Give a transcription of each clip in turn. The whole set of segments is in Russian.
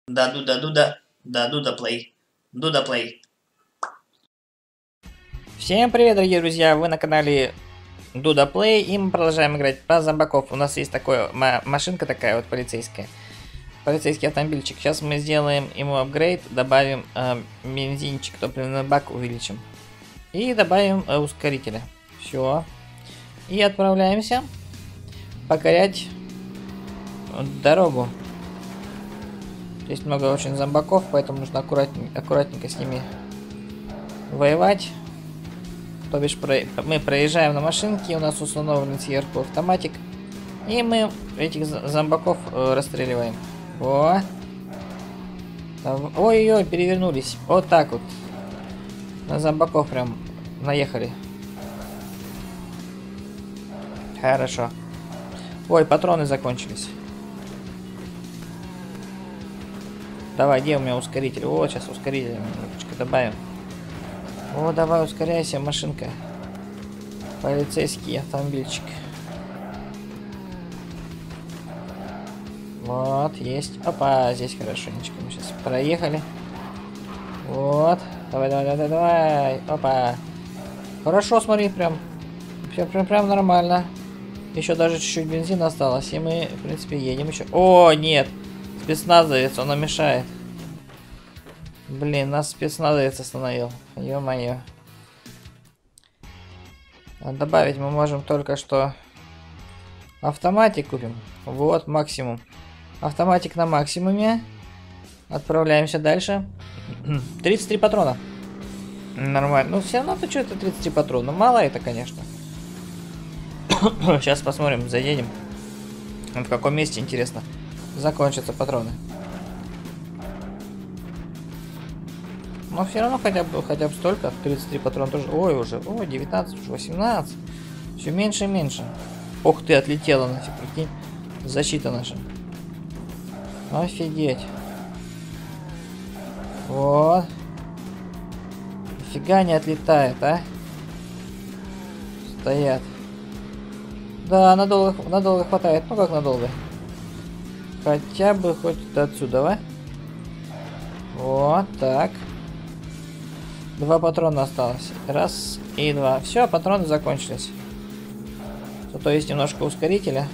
Да, Дуда, Дуда, да, Дуда Плей. Дуда Плей. Всем привет, дорогие друзья! Вы на канале Дуда Плей, и мы продолжаем играть про зомбаков. У нас есть такая машинка такая вот полицейская. Полицейский автомобильчик. Сейчас мы сделаем ему апгрейд, добавим бензинчик, топливный бак увеличим. И добавим ускорителя. Все. И отправляемся покорять дорогу. Здесь много очень зомбаков, поэтому нужно аккуратненько с ними воевать. То бишь мы проезжаем на машинке, у нас установлен сверху автоматик, и мы этих зомбаков расстреливаем. О! Ой-ой-ой, перевернулись. Вот так вот. На зомбаков прям наехали. Хорошо. Ой, патроны закончились. Давай, где у меня ускоритель? Вот, сейчас ускоритель немножечко добавим. О, давай, ускоряйся, машинка. Полицейский автомобильчик. Вот, есть. Опа, здесь хорошенечко. Мы сейчас проехали. Вот. Давай, давай, давай, давай. Опа. Хорошо, смотри, прям. Прям нормально. Еще даже чуть-чуть бензина осталось. И мы, в принципе, едем еще. О, нет. Спецназовец, он нам мешает. Блин, нас спецназовец остановил. Ё-моё. Добавить мы можем только что автоматик купим. Вот, максимум. Автоматик на максимуме. Отправляемся дальше. 33 патрона. Нормально. Ну, все равно-то что это 33 патрона. Мало это, конечно. Сейчас посмотрим, заедем. В каком месте, интересно, закончатся патроны. Но все равно хотя бы столько. 33 патрона тоже. Ой, уже. Ой, 19, уже 18. Все меньше и меньше. Ох ты, отлетела нафиг, прикинь. Защита наша. Офигеть. Вот. Нифига не отлетает, а? Стоят. Да, надолго хватает. Ну как надолго? Хотя бы хоть до отсюда, а? Вот так. 2 патрона осталось. Раз и 2. Все, патроны закончились. Зато есть немножко ускорителя.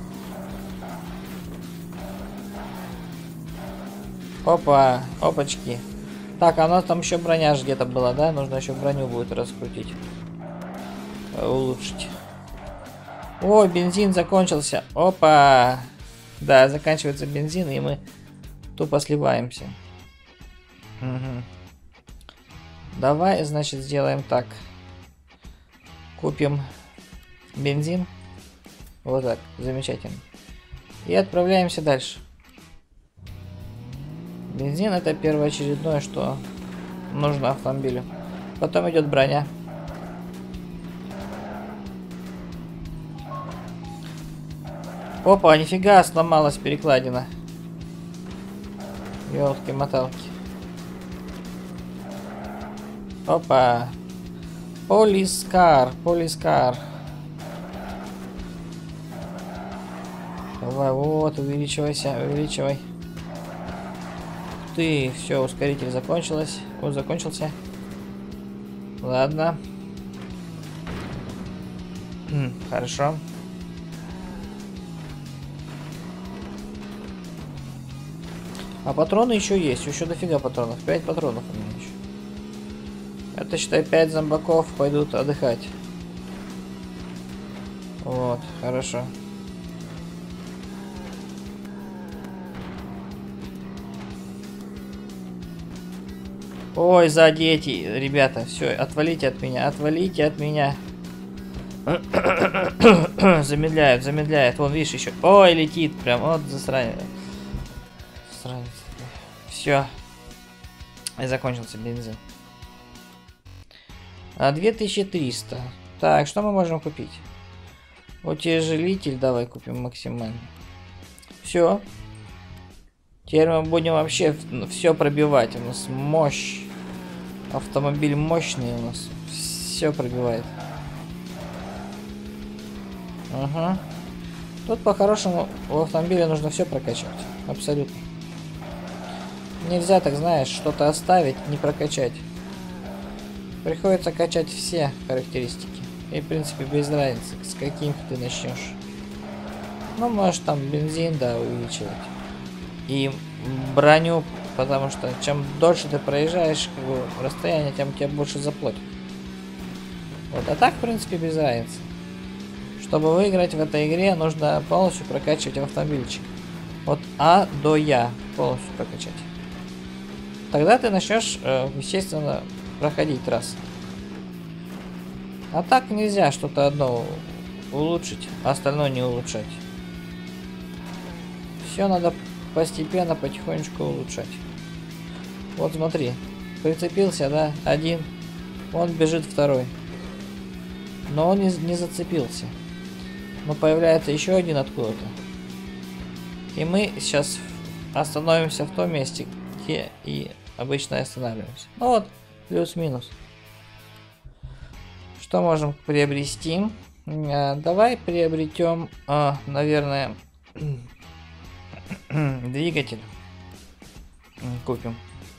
Опа, опачки. Так, а у нас там еще броня же где-то была, да? Нужно еще броню будет раскрутить. Улучшить. О, бензин закончился. Опа. Да, заканчивается бензин, и мы тупо сливаемся. Угу. Давай, значит, сделаем так. Купим бензин. Вот так, замечательно. И отправляемся дальше. Бензин — это первоочередное, что нужно автомобилю. Потом идет броня. Опа, нифига, сломалась перекладина. Ёлки-моталки. Опа. Полискар. Давай, вот, увеличивайся, увеличивай. Ты, все, ускоритель закончился. Ладно. Хорошо. А патроны еще есть, еще дофига патронов. 5 патронов у меня еще. Это, считай, 5 зомбаков пойдут отдыхать. Вот, хорошо. Ой, сзади эти, ребята, все, отвалите от меня. Замедляет. Вон, видишь, еще. Ой, летит прям, вот засранец. Все. И закончился бензин. 2300. Так, что мы можем купить? Утяжелитель давай купим максимально. Все. Теперь мы будем вообще все пробивать. У нас мощь. Автомобиль мощный у нас. Все пробивает. Ага. Тут по-хорошему у автомобиля нужно все прокачивать. Абсолютно. Нельзя, так знаешь, что-то оставить, не прокачать. Приходится качать все характеристики. И, в принципе, без разницы, с каким ты начнешь. Ну, можешь там бензин, да, увеличивать. И броню, потому что чем дольше ты проезжаешь, как бы, расстояние, тем тебе больше заплатят. Вот, а так, в принципе, без разницы. Чтобы выиграть в этой игре, нужно полностью прокачивать автомобильчик. От А до Я полностью прокачать. Тогда ты начнешь, естественно, проходить раз. А так нельзя что-то одно улучшить, а остальное не улучшать. Все надо постепенно, потихонечку улучшать. Вот смотри, прицепился, да, один, он бежит второй. Но он не зацепился. Но появляется еще один откуда-то. И мы сейчас остановимся в том месте, где и обычно останавливаемся. Ну вот, плюс-минус. Что можем приобрести? Давай приобретем, наверное, двигатель. Купим.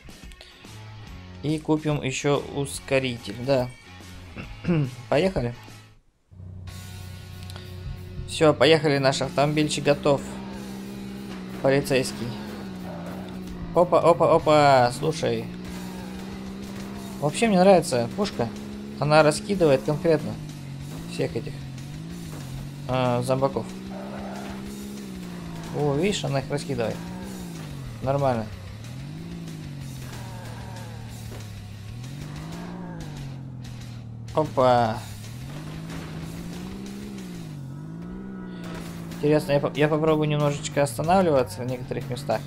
И купим еще ускоритель, да. Поехали. Все, поехали, наш автомобильчик готов. Полицейский. Опа, опа, опа, слушай. Вообще мне нравится пушка. Она раскидывает конкретно всех этих зомбаков. О, видишь, она их раскидывает. Нормально. Опа. Интересно, я попробую немножечко останавливаться в некоторых местах.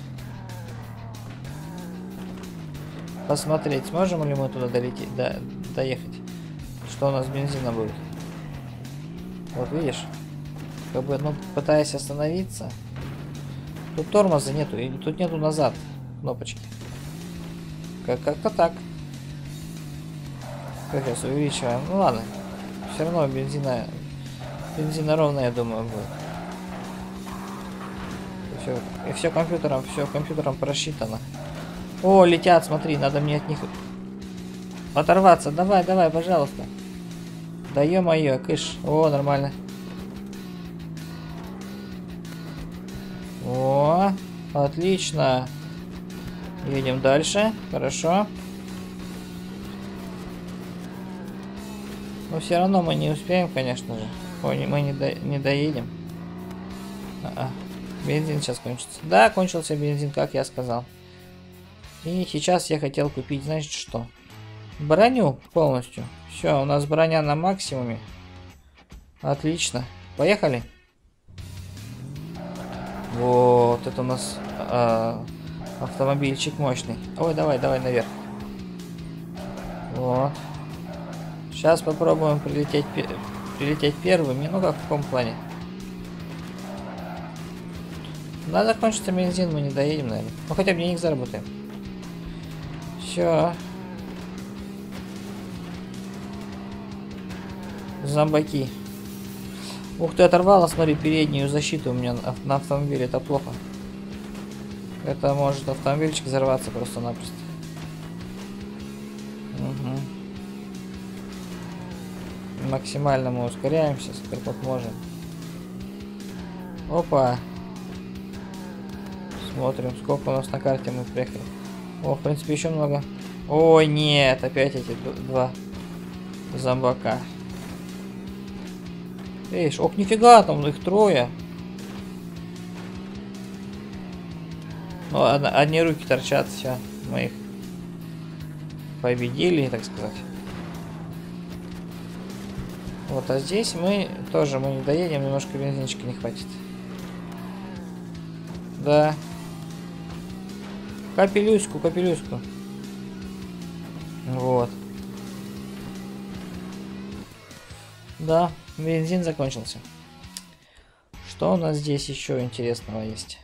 Посмотреть, сможем ли мы туда долететь, доехать. Что у нас бензина будет. Вот видишь, как бы, ну, пытаясь остановиться. Тут тормоза нету, и тут нету назад кнопочки. Как-то так. Как сейчас увеличиваем. Ну ладно. Все равно бензина ровно, я думаю, будет. И все компьютером просчитано. О, летят, смотри, надо мне от них оторваться. Давай, давай, пожалуйста. Да ё-моё, кыш. О, нормально. О, отлично. Едем дальше. Хорошо. Но все равно мы не успеем, конечно же. Ой, мы не доедем. Бензин сейчас кончится. Да, кончился бензин, как я сказал. И сейчас я хотел купить, значит, что? Броню полностью. Все, у нас броня на максимуме. Отлично. Поехали. Вот, это у нас автомобильчик мощный. Ой, давай, давай наверх. Вот. Сейчас попробуем прилететь первыми. Ну как, в каком плане? Надо закончиться бензин, мы не доедем, наверное. Ну хотя бы денег заработаем. Все. Зомбаки. Ух ты, оторвала, смотри, переднюю защиту у меня на автомобиле. Это плохо. Это может автомобильчик взорваться просто-напросто. Угу. Максимально мы ускоряемся, как можем. Опа. Смотрим, сколько у нас на карте мы приехали. О, в принципе, еще много. Ой, нет, опять эти два зомбака. Видишь, ох, нифига, там их трое. Ну, одни руки торчат, все, мы их победили, так сказать. Вот, а здесь мы тоже не доедем, немножко бензинчика не хватит. Да. Капелюську. Вот. Да, бензин закончился. Что у нас здесь еще интересного есть?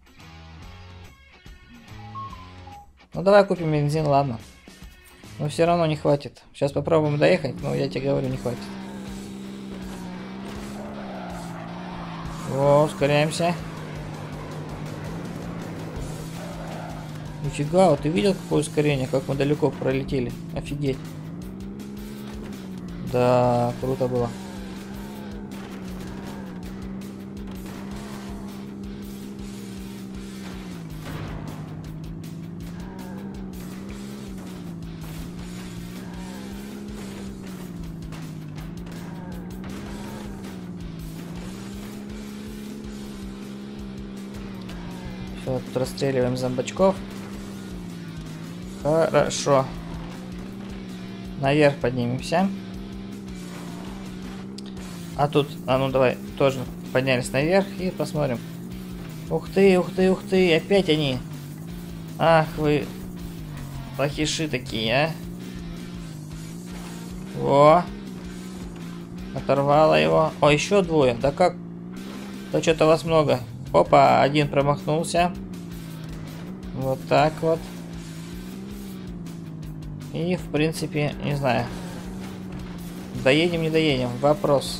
Ну давай купим бензин, ладно. Но все равно не хватит. Сейчас попробуем доехать, но я тебе говорю, не хватит. Во, ускоряемся. Нифига, вот ты видел, какое ускорение, как мы далеко пролетели? Офигеть. Да, круто было. Все, тут расстреливаем зомбачков. Хорошо. Наверх поднимемся. А тут, а ну давай, тоже поднялись наверх и посмотрим. Ух ты, ух ты, ух ты, опять они. Ах вы, плохиши такие, а. Во. Оторвало его. О, еще двое, да как? Да что-то вас много. Опа, один промахнулся. Вот так вот. И, в принципе, не знаю. Доедем, не доедем. Вопрос.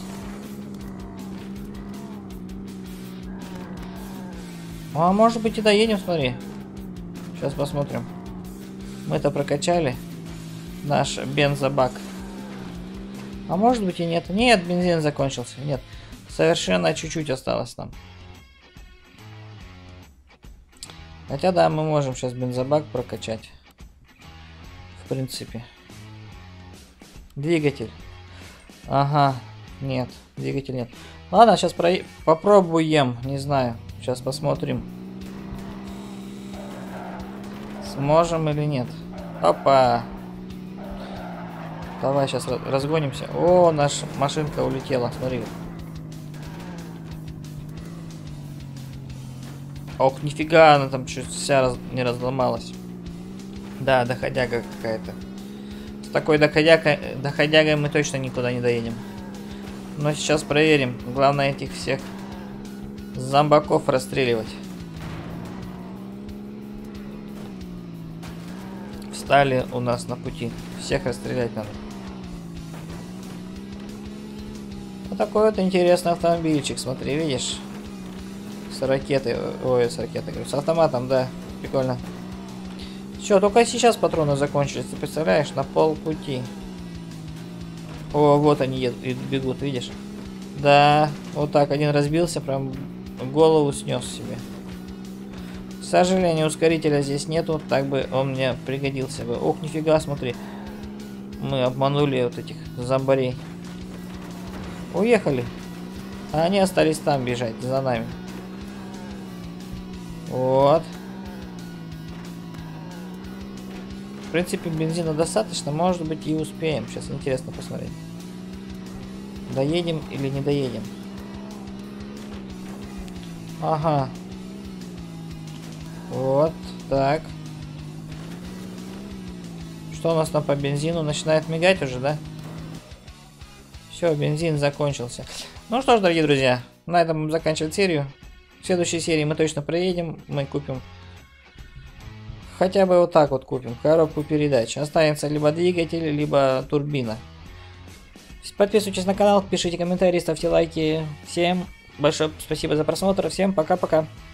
А может быть и доедем, смотри. Сейчас посмотрим. Мы-то прокачали наш бензобак. А может быть и нет. Нет, бензин закончился. Нет. Совершенно чуть-чуть осталось нам. Хотя да, мы можем сейчас бензобак прокачать. В принципе. Двигатель. Ага. Нет. Двигатель нет. Ладно, сейчас попробуем. Не знаю. Сейчас посмотрим. Сможем или нет. Опа. Давай сейчас разгонимся. О, наша машинка улетела. Смотри. Ох, нифига, она там чуть вся не разломалась. Да, доходяга какая-то. С такой доходягой мы точно никуда не доедем. Но сейчас проверим. Главное этих всех зомбаков расстреливать. Встали у нас на пути. Всех расстрелять надо. Вот такой вот интересный автомобильчик. Смотри, видишь? С ракетой. Ой, с ракетой. С автоматом, да. Прикольно. Все, только сейчас патроны закончились. Ты представляешь? На полпути. О, вот они едут, бегут, видишь? Да, вот так один разбился, прям голову снес себе. К сожалению, ускорителя здесь нету, так бы он мне пригодился бы. Ох, нифига, смотри. Мы обманули вот этих зомбарей. Уехали. А они остались там бежать, за нами. Вот. В принципе, бензина достаточно, может быть и успеем. Сейчас интересно посмотреть. Доедем или не доедем. Ага. Вот так. Что у нас там по бензину? Начинает мигать уже, да? Все, бензин закончился. Ну что ж, дорогие друзья, на этом будем заканчивать серию. В следующей серии мы точно проедем. Мы купим... Хотя бы вот так вот купим. Коробку передач. Останется либо двигатель, либо турбина. Подписывайтесь на канал, пишите комментарии, ставьте лайки. Всем большое спасибо за просмотр. Всем пока-пока.